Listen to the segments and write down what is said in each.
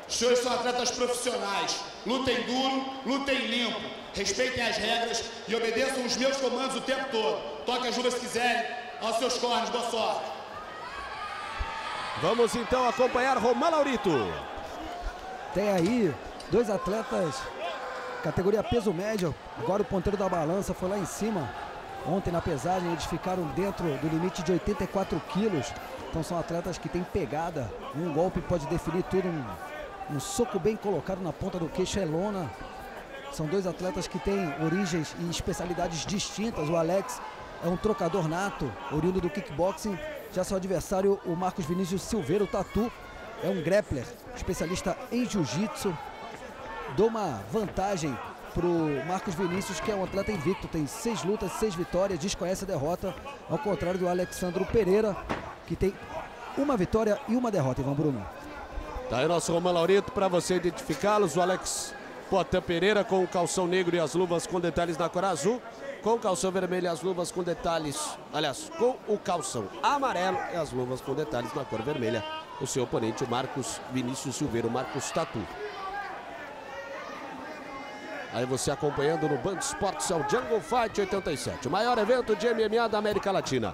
Os senhores são atletas profissionais. Lutem duro, lutem limpo. Respeitem as regras e obedeçam os meus comandos o tempo todo. Toque as luvas se quiserem. Aos seus cornes, boa sorte. Vamos então acompanhar Romão Laurito. Tem aí dois atletas categoria peso médio. Agora o ponteiro da balança foi lá em cima. Ontem na pesagem eles ficaram dentro do limite de 84 quilos. Então são atletas que têm pegada. Um golpe pode definir tudo. Um soco bem colocado na ponta do queixo é lona. São dois atletas que têm origens e especialidades distintas. O Alex é um trocador nato, oriundo do kickboxing. Já seu adversário, o Marcos Vinícius Silveira, o Tatu, é um grappler, especialista em jiu-jitsu. Dou uma vantagem para o Marcos Vinícius, que é um atleta invicto, tem 6 lutas, 6 vitórias, desconhece a derrota, ao contrário do Alexandro Pereira, que tem 1 vitória e 1 derrota, Ivan Bruno. Tá aí o nosso Romão Laurito para você identificá-los. O Alex Poitin Pereira com o calção negro e as luvas com detalhes na cor azul, com o calção vermelho e as luvas com detalhes, aliás, com o calção amarelo e as luvas com detalhes na cor vermelha. O seu oponente, o Marcos Vinícius Silveira, o Marcos Tatu. Aí você acompanhando no Band Esportes, é o Jungle Fight 87, o maior evento de MMA da América Latina.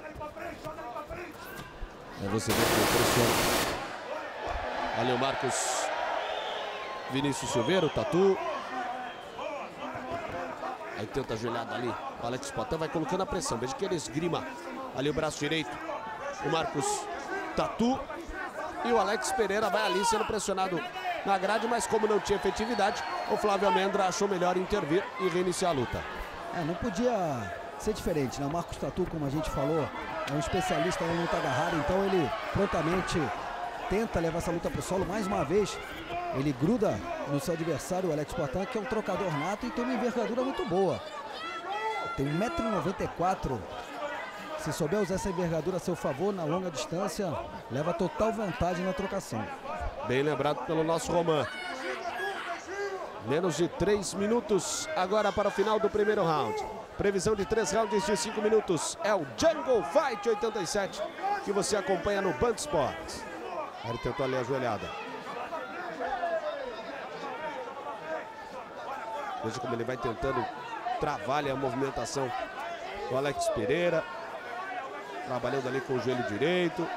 Aí você vê que impressiona. Ali o Marcos Vinícius Silveira, o Tatu. Aí tenta a joelhada ali. O Alex Poitin vai colocando a pressão. Veja que ele esgrima ali o braço direito. O Marcos Tatu. E o Alex Pereira vai ali sendo pressionado na grade, mas como não tinha efetividade, o Flávio Almendra achou melhor intervir e reiniciar a luta. Não podia ser diferente, né? O Marcos Tatu, como a gente falou, é um especialista em luta agarrada, então ele prontamente tenta levar essa luta para o solo. Mais uma vez, ele gruda no seu adversário, o Alex Poitin, que é um trocador nato e tem uma envergadura muito boa. Tem 1,94 m. Se souber usar essa envergadura a seu favor na longa distância, leva total vantagem na trocação. Bem lembrado pelo nosso Romão. Menos de 3 minutos agora para o final do primeiro round. Previsão de 3 rounds de 5 minutos. É o Jungle Fight 87 que você acompanha no Band Esportes. Ele tentou ali a joelhada. Veja como ele vai tentando travar ali a movimentação do Alex Pereira. Trabalhando ali com o joelho direito.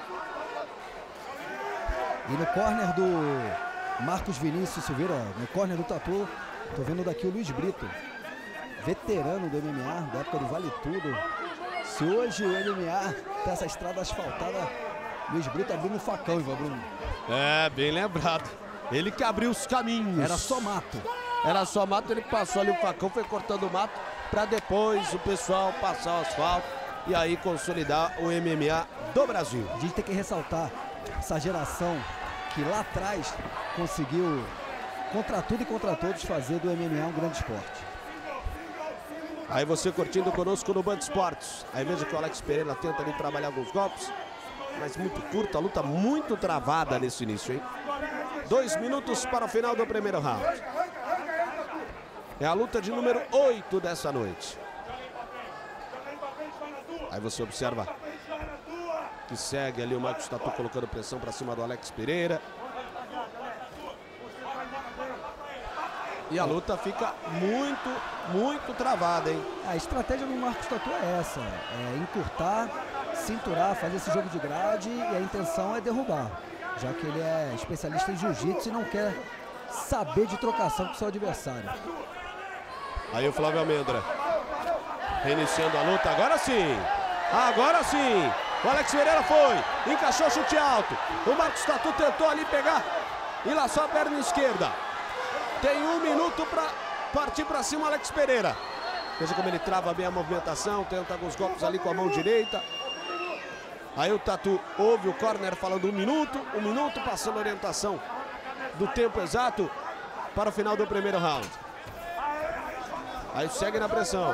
E no corner do Marcos Vinícius Silveira, no corner do Tatu, tô vendo daqui o Luiz Brito, veterano do MMA, da época do Vale Tudo. Se hoje o MMA tem essa estrada asfaltada, Luiz Brito abriu um facão, Ivan Bruno. É, bem lembrado. Ele que abriu os caminhos. Era só mato. Era só mato, ele passou ali o facão, foi cortando o mato, para depois o pessoal passar o asfalto e aí consolidar o MMA do Brasil. A gente tem que ressaltar essa geração que lá atrás conseguiu, contra tudo e contra todos, fazer do MMA um grande esporte. Aí você curtindo conosco no Band Esportes. Aí veja que o Alex Pereira tenta ali trabalhar alguns golpes, mas muito curta, a luta muito travada nesse início, hein? 2 minutos para o final do primeiro round. É a luta de número 8 dessa noite. Aí você observa que segue ali o Marcos Tatu colocando pressão para cima do Alex Pereira. E a luta fica muito travada, hein? A estratégia do Marcos Tatu é essa, é encurtar, cinturar, fazer esse jogo de grade, e a intenção é derrubar, já que ele é especialista em jiu-jitsu e não quer saber de trocação com seu adversário. Aí o Flávio Almendra reiniciando a luta, agora sim! Agora sim! O Alex Pereira foi, encaixou chute alto. O Marcos Tatu tentou ali pegar e laçou a perna esquerda. Tem 1 minuto para partir para cima o Alex Pereira. Veja como ele trava bem a movimentação, tenta alguns golpes ali com a mão direita. Aí o Tatu ouve o corner falando 1 minuto, passando a orientação do tempo exato para o final do primeiro round. Aí segue na pressão.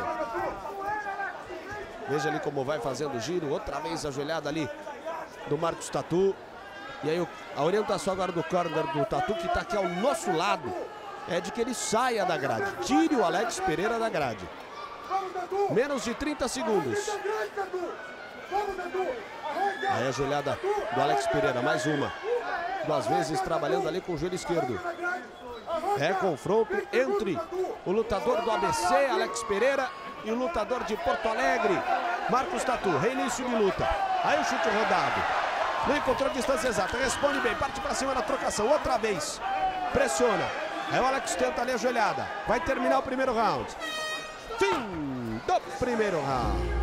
Veja ali como vai fazendo o giro. Outra vez a joelhada ali do Marcos Tatu. E aí a orientação agora do corner do Tatu, que está aqui ao nosso lado, é de que ele saia da grade. Tire o Alex Pereira da grade. Menos de 30 segundos. Aí a joelhada do Alex Pereira, mais uma. duas vezes trabalhando ali com o joelho esquerdo. É confronto entre o lutador do ABC, Alex Pereira, e o lutador de Porto Alegre, Marcos Tatu. Reinício de luta. Aí o chute rodado. Não encontrou distância exata. Responde bem. Parte para cima na trocação. Outra vez. Pressiona. Aí o Alex tenta ali a joelhada. Vai terminar o primeiro round. Fim do primeiro round.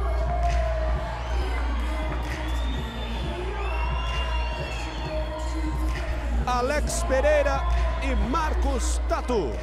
Alex Pereira e Marcos Tatu.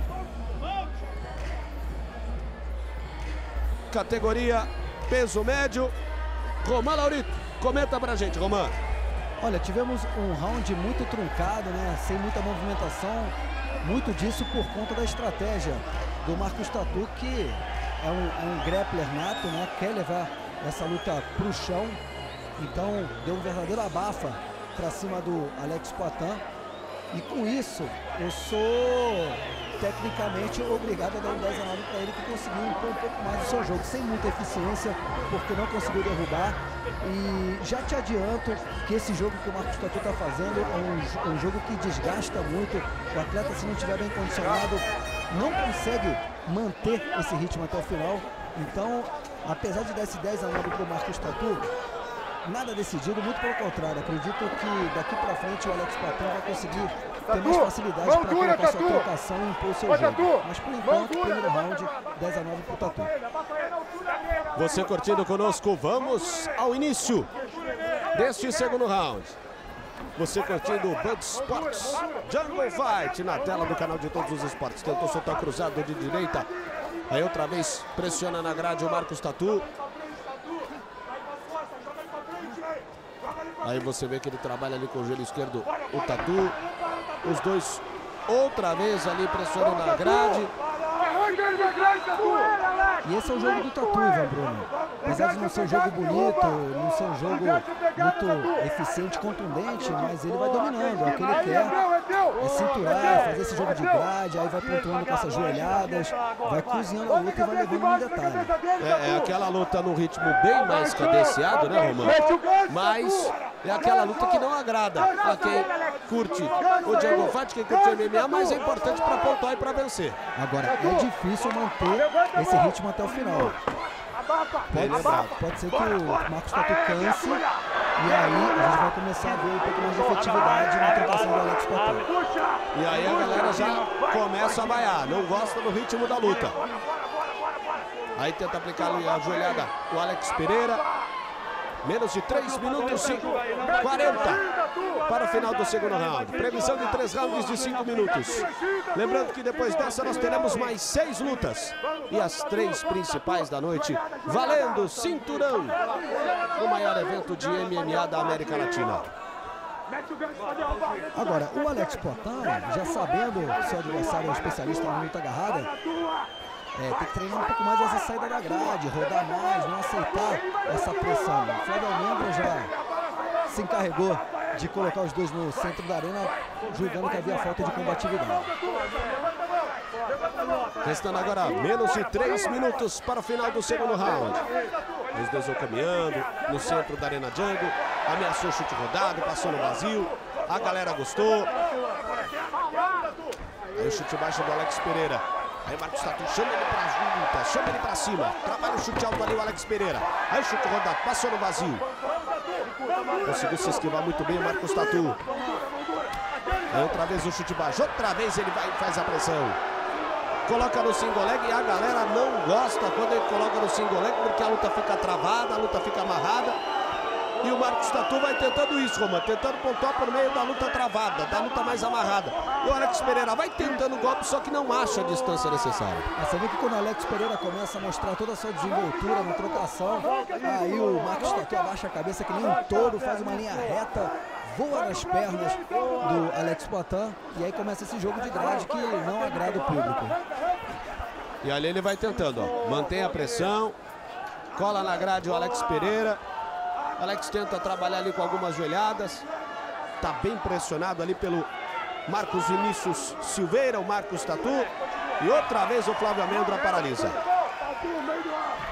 Categoria peso médio. Roman Laurito, comenta pra gente, Roman. Olha, tivemos um round muito truncado, né? Sem muita movimentação. Muito disso por conta da estratégia do Marcos Tatu, que é um grappler nato, né? Quer levar essa luta pro chão. Então, deu um verdadeiro abafa para cima do Alex Poatan, e com isso eu sou tecnicamente obrigado a dar um 10 a 9 para ele, que conseguiu impor um pouco mais do seu jogo, sem muita eficiência, porque não conseguiu derrubar. E já te adianto que esse jogo que o Marcos Tatu está fazendo é um jogo que desgasta muito. O atleta, se não estiver bem condicionado, não consegue manter esse ritmo até o final. Então, apesar de dar esse 10 a 9 para o Marcos Tatu, nada decidido, muito pelo contrário. Acredito que daqui para frente o Alex Poatan vai conseguir ter mais facilidade para colocar sua trocação e impor o seu jogo. Mas por enquanto, primeiro round, 10 a 9 para o Tatu. Você curtindo conosco, vamos ao início deste segundo round. Você curtindo o Band Sports Jungle Fight na tela do canal de todos os esportes. Tentou soltar cruzado de direita. Aí outra vez pressiona na grade o Marcos Tatu. Aí você vê que ele trabalha ali com o joelho esquerdo, o Tatu. Os dois outra vez ali pressionando na grade. E esse é o jogo do Tatu, Ivan Bruno. Apesar de não ser um jogo bonito, não ser um jogo muito eficiente, contundente, mas ele vai dominando. É o que ele quer, é cinturar, fazer esse jogo de grade, aí vai pontuando com essas joelhadas, vai cozinhando a luta e vai levando no detalhe. É aquela luta num ritmo bem mais cadenciado, né, Roman? Mas é aquela luta que não agrada a quem curte o Jungle Fight, quem curte o MMA, mas é importante para pontuar e para vencer. Agora, é difícil manter esse ritmo até o final. Pode ser que o Marcos Tatu canse, e aí a gente vai começar a ver um pouco mais de efetividade na trocação do Alex Poatan. E aí a galera já começa a vaiar, não gosta do ritmo da luta. Aí tenta aplicar ali a joelhada o Alex Pereira. Menos de 3 minutos e 40 para o final do segundo round. Previsão de 3 rounds de 5 minutos. Lembrando que depois dessa nós teremos mais 6 lutas. E as 3 principais da noite, valendo cinturão no maior evento de MMA da América Latina. Agora, o Alex Poatan, já sabendo que seu adversário é um especialista na luta agarrada, tem que treinar um pouco mais essa saída da grade, rodar mais, não aceitar essa pressão. O Flávio Almendra já se encarregou de colocar os dois no centro da arena, julgando que havia falta de combatividade. Restando agora menos de 3 minutos para o final do segundo round. Os dois vão caminhando no centro da Arena Jungle. Ameaçou chute rodado, passou no vazio. A galera gostou. Aí o chute baixo do Alex Pereira. Aí Marcos Tatu chama ele pra junta, chama ele pra cima. Trabalha o chute alto ali o Alex Pereira. Aí o chute rodado, passou no vazio. Conseguiu se esquivar muito bem o Marcos Tatu. Aí outra vez o chute baixo, outra vez ele vai e faz a pressão. Coloca no single leg e a galera não gosta quando ele coloca no single leg, porque a luta fica travada, a luta fica amarrada. E o Marcos Tatu vai tentando isso, Roman, tentando pontuar por meio da luta travada, da luta mais amarrada. E o Alex Pereira vai tentando golpe, só que não acha a distância necessária. Você vê que quando o Alex Pereira começa a mostrar toda a sua desenvoltura na trocação, aí o Marcos Tatu abaixa a cabeça que nem um touro, faz uma linha reta, voa nas pernas do Alex Poatan, e aí começa esse jogo de grade que não agrada o público. E ali ele vai tentando, ó, mantém a pressão, cola na grade o Alex Pereira. Alex tenta trabalhar ali com algumas joelhadas. Tá bem pressionado ali pelo Marcos Vinícius Silveira, o Marcos Tatu. E outra vez o Flávio Almendra paralisa.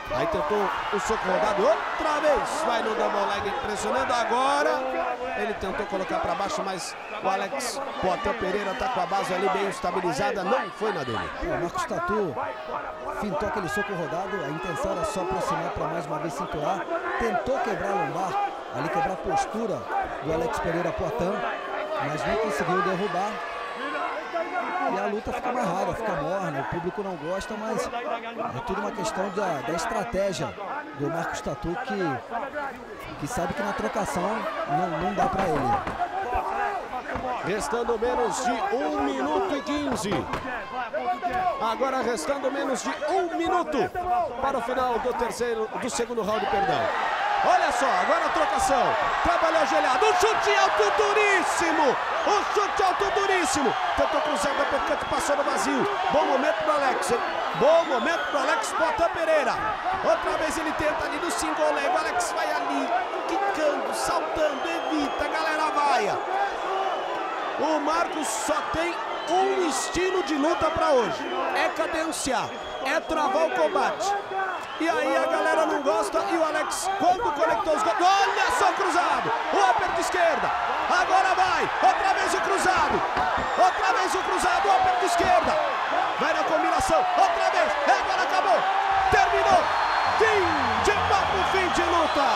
Aí tentou o soco rodado outra vez. Vai no double leg pressionando agora. Ele tentou colocar para baixo, mas o Alex Poatan Pereira tá com a base ali bem estabilizada. Não foi na dele. O Marcos Tatu fintou aquele soco rodado. A intenção era só aproximar para mais uma vez cinturar. Tentou quebrar a lombar, ali quebrar a postura do Alex Pereira Poatan, mas não conseguiu derrubar. E a luta fica amarrada, fica morna, o público não gosta, mas é tudo uma questão da estratégia do Marcos Tatu, que sabe que na trocação não dá para ele. Restando menos de 1 minuto e 15. Agora restando menos de 1 minuto para o final do segundo round, perdão. Olha só, agora a trocação. Trabalhou ajoelhado. Um chute alto duríssimo. Um chute alto duríssimo. Tentou cruzar da percante, passou no vazio. Bom momento para o Alex. Bom momento para o Alex Poatan Pereira. Outra vez ele tenta ali no single leg. O Alex vai ali, quicando, saltando, evita. A galera vaia. O Marcos só tem um estilo de luta para hoje. É cadenciar. É travar o combate. E aí a galera não gosta e o Alex, quando conectou os golpes, olha só o cruzado, o aperto esquerda, agora vai, outra vez o cruzado, o aperto esquerda, vai na combinação, outra vez, agora acabou, terminou, fim de papo, fim de luta.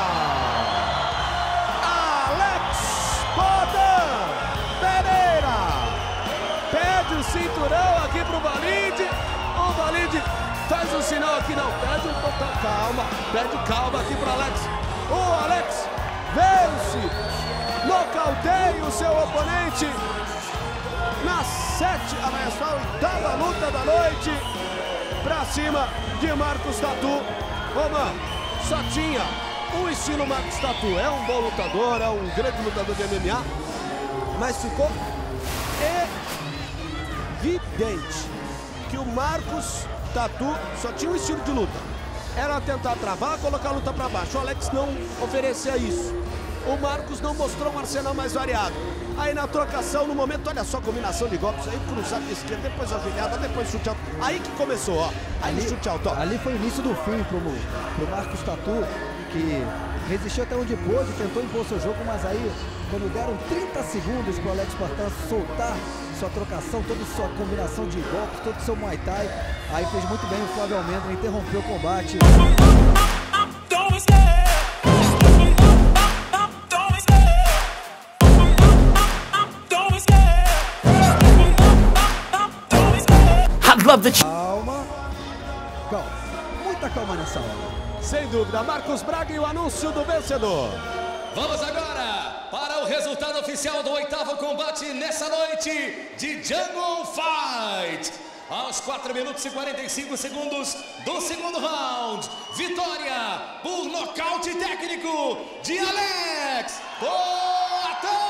Alex Poatan Pereira pede o cinturão aqui pro Valide, o Valide faz um sinal aqui, não, pede um pouco, calma, pede calma aqui para Alex. O Alex vence, nocauteia o seu oponente na oitava luta da noite, pra cima de Marcos Tatu. Ô, mano, só tinha um estilo Marcos Tatu, é um bom lutador, é um grande lutador de MMA, mas ficou evidente que o Marcos Tatu só tinha um estilo de luta. Era tentar travar, colocar a luta para baixo. O Alex não oferecia isso. O Marcos não mostrou um arsenal mais variado. Aí na trocação, no momento, olha só a combinação de golpes. Aí cruzado de esquerda, depois ajoelhada, depois chute alto. Aí que começou, ó. Aí ali, chute alto, ó. Ali foi o início do fim pro Marcos Tatu, que resistiu até onde pôde, tentou impor seu jogo, mas aí, quando deram 30 segundos pro Alex Poatan soltar sua trocação, toda sua combinação de golpes, todo o seu Muay Thai, aí fez muito bem o Flávio Almendra, interrompeu o combate. Calma, muita calma nessa hora. Sem dúvida, Marcos Braga e o anúncio do vencedor. Vamos agora para o resultado oficial do 8º combate nessa noite de Jungle Fight. Aos 4 minutos e 45 segundos do segundo round, vitória por nocaute técnico de Alex Poatan.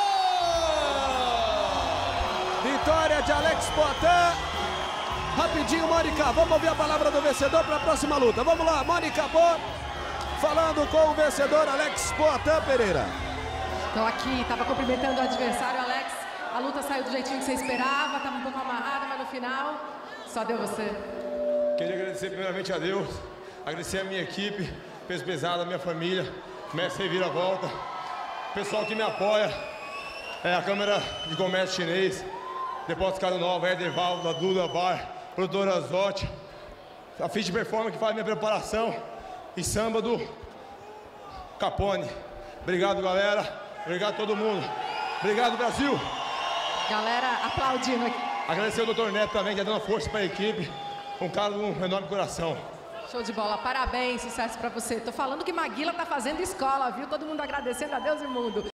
Vitória de Alex Poatan. Rapidinho, Mônica, vamos ouvir a palavra do vencedor para a próxima luta. Vamos lá, Mônica Boa, falando com o vencedor Alex Poatan Pereira. Estou aqui, estava cumprimentando o adversário, Alex. A luta saiu do jeitinho que você esperava, estava um pouco amarrada, mas no final, só deu você. Queria agradecer primeiramente a Deus, agradecer a minha equipe, peso pesado, a minha família, mestre Reviravolta, o pessoal que me apoia, a Câmara de Comércio Chinês, Depósito Caro Nova, Ederval, da Duda Bar, Produtora Zotti, a Fit Performance que faz minha preparação e samba do Capone. Obrigado, galera. Obrigado a todo mundo. Obrigado, Brasil. Galera aplaudindo aqui. Agradecer ao Dr. Neto também, que está dando força para a equipe. Um cara de um enorme coração. Show de bola. Parabéns, sucesso para você. Tô falando que Maguila tá fazendo escola, viu? Todo mundo agradecendo a Deus e mundo.